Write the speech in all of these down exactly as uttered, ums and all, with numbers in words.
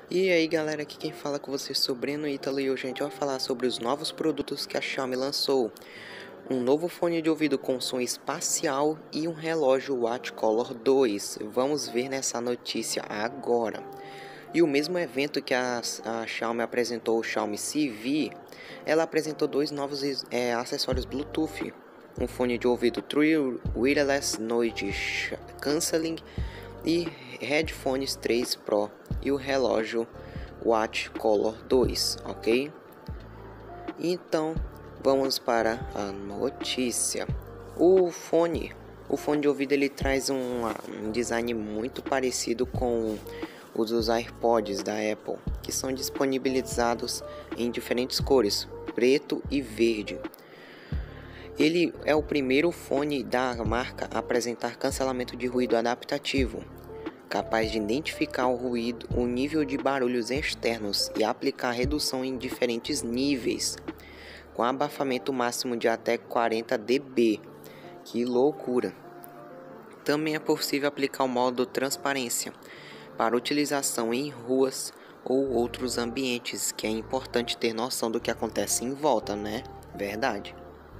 E aí galera, aqui quem fala com vocês é o Breno Ítalo e hoje a gente vai falar sobre os novos produtos que a Xiaomi lançou. Um novo fone de ouvido com som espacial e um relógio Watch Color dois. Vamos ver nessa notícia agora. E o mesmo evento que a, a Xiaomi apresentou o Xiaomi C V, ela apresentou dois novos é, acessórios Bluetooth. Um fone de ouvido True Wireless Noise Cancelling e headphones três Pro e o relógio Watch Color dois, ok? Então vamos para a notícia. O fone, o fone de ouvido ele traz um, um design muito parecido com os dos AirPods da Apple, que são disponibilizados em diferentes cores, preto e verde. Ele é o primeiro fone da marca a apresentar cancelamento de ruído adaptativo, capaz de identificar o ruído, o nível de barulhos externos e aplicar redução em diferentes níveis, com abafamento máximo de até quarenta decibéis. Que loucura! Também é possível aplicar o modo transparência para utilização em ruas ou outros ambientes, que é importante ter noção do que acontece em volta, né? Verdade.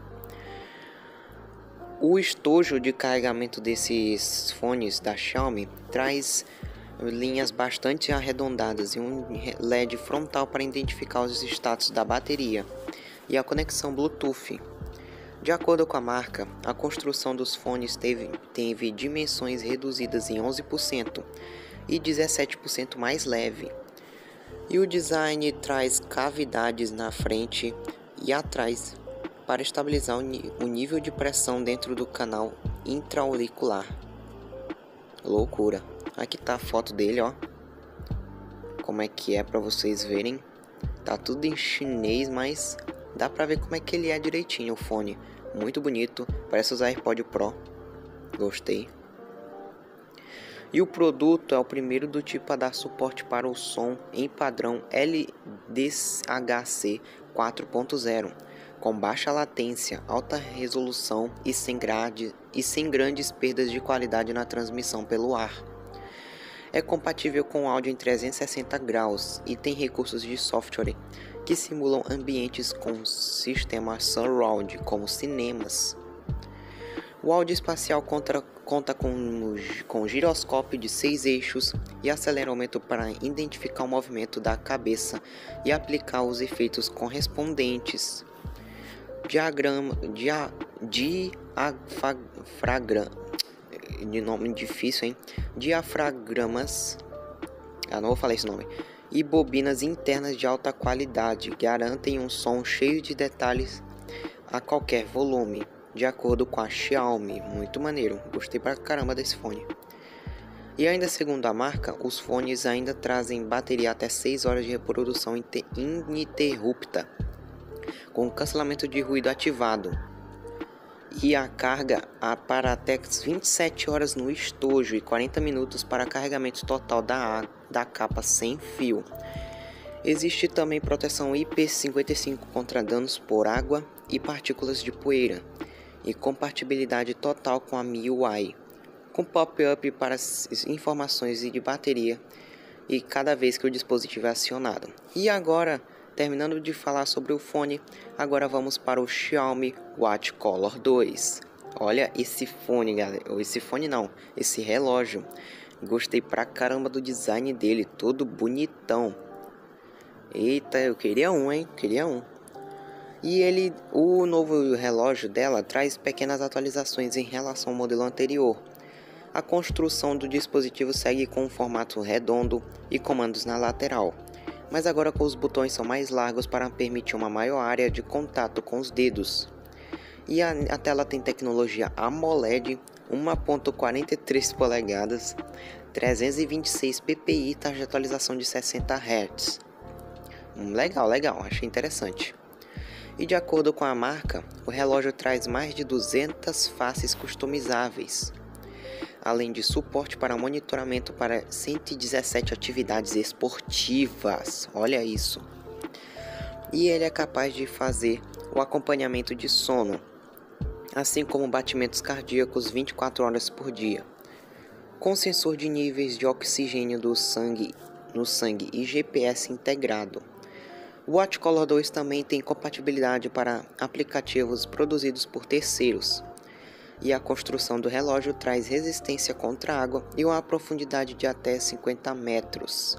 O estojo de carregamento desses fones da Xiaomi traz linhas bastante arredondadas e um L E D frontal para identificar os status da bateria e a conexão Bluetooth. De acordo com a marca, a construção dos fones teve, teve dimensões reduzidas em onze por cento e dezessete por cento mais leve. E o design traz cavidades na frente e atrás para estabilizar o nível de pressão dentro do canal intra-auricular. Loucura. Aqui tá a foto dele, ó. Como é que é para vocês verem. Tá tudo em chinês, mas dá pra ver como é que ele é direitinho o fone. Muito bonito, parece os AirPods Pro. Gostei. E o produto é o primeiro do tipo a dar suporte para o som em padrão L D H C quatro ponto zero. Com baixa latência, alta resolução e sem, grade, e sem grandes perdas de qualidade na transmissão pelo ar. É compatível com áudio em trezentos e sessenta graus e tem recursos de software que simulam ambientes com sistema surround, como cinemas. O áudio espacial conta, conta com, com giroscópio de seis eixos e acelerômetro para identificar o movimento da cabeça e aplicar os efeitos correspondentes. Diagrama, dia, diafragram, de nome difícil, hein? Diafragramas, ah, não vou falar esse nome, e bobinas internas de alta qualidade garantem um som cheio de detalhes a qualquer volume, de acordo com a Xiaomi. Muito maneiro, gostei pra caramba desse fone. E ainda segundo a marca, os fones ainda trazem bateria até seis horas de reprodução ininterrupta, com cancelamento de ruído ativado, e a carga para até vinte e sete horas no estojo e quarenta minutos para carregamento total da, da capa sem fio. Existe também proteção I P cinquenta e cinco contra danos por água e partículas de poeira, e compatibilidade total com a M I U I, com pop-up para informações de bateria e cada vez que o dispositivo é acionado. E agora, terminando de falar sobre o fone, agora vamos para o Xiaomi Watch Color dois. Olha esse fone, galera. Esse fone não, esse relógio. Gostei pra caramba do design dele, todo bonitão. Eita, eu queria um, hein? Queria um. E ele, o novo relógio dela traz pequenas atualizações em relação ao modelo anterior. A construção do dispositivo segue com um formato redondo e comandos na lateral, mas agora com os botões são mais largos para permitir uma maior área de contato com os dedos. E a, a tela tem tecnologia AMOLED, um vírgula quarenta e três polegadas, trezentos e vinte e seis p p i, taxa de atualização de sessenta hertz. Hum, legal, legal, achei interessante. E de acordo com a marca, o relógio traz mais de duzentas faces customizáveis, além de suporte para monitoramento para cento e dezessete atividades esportivas. Olha isso. E ele é capaz de fazer o acompanhamento de sono, assim como batimentos cardíacos vinte e quatro horas por dia, com sensor de níveis de oxigênio do sangue no sangue e G P S integrado. O Watch Color dois também tem compatibilidade para aplicativos produzidos por terceiros. E a construção do relógio traz resistência contra a água e uma profundidade de até cinquenta metros.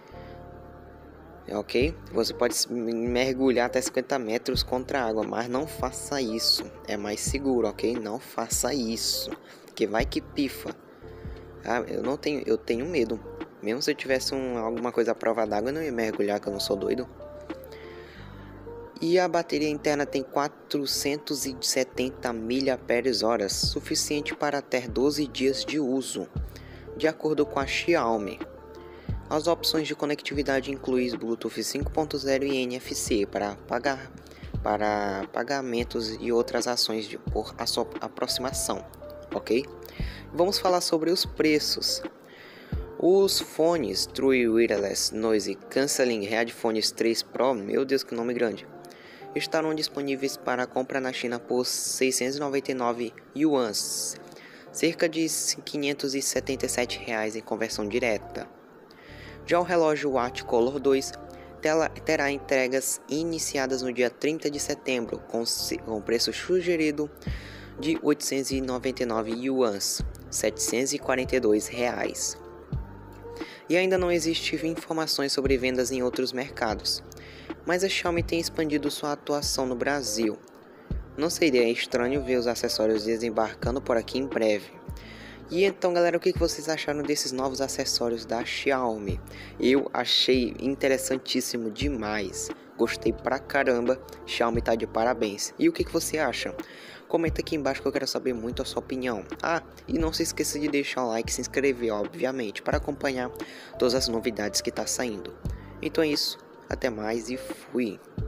Ok? Você pode mergulhar até cinquenta metros contra a água, mas não faça isso. É mais seguro, ok? Não faça isso, que vai que pifa. Ah, eu não tenho, eu tenho medo. Mesmo se eu tivesse um, alguma coisa à prova d'água, eu não ia mergulhar, que eu não sou doido. E a bateria interna tem quatrocentos e setenta miliampères-hora, suficiente para ter doze dias de uso, de acordo com a Xiaomi. As opções de conectividade incluem Bluetooth cinco ponto zero e N F C para, pagar, para pagamentos e outras ações de, por aproximação, ok? Vamos falar sobre os preços. Os fones True Wireless Noise Cancelling Headphones três Pro, meu Deus, que nome grande, estarão disponíveis para compra na China por seiscentos e noventa e nove yuans, cerca de quinhentos e setenta e sete reais em conversão direta. Já o relógio Watch Color dois terá entregas iniciadas no dia trinta de setembro, com, com preço sugerido de oitocentos e noventa e nove yuans, setecentos e quarenta e dois reais. E ainda não existem informações sobre vendas em outros mercados, mas a Xiaomi tem expandido sua atuação no Brasil. Não seria estranho ver os acessórios desembarcando por aqui em breve. E então, galera, o que vocês acharam desses novos acessórios da Xiaomi? Eu achei interessantíssimo demais. Gostei pra caramba. Xiaomi tá de parabéns. E o que você acha? Comenta aqui embaixo que eu quero saber muito a sua opinião. Ah, e não se esqueça de deixar o like e se inscrever, obviamente, para acompanhar todas as novidades que tá saindo. Então é isso. Até mais e fui!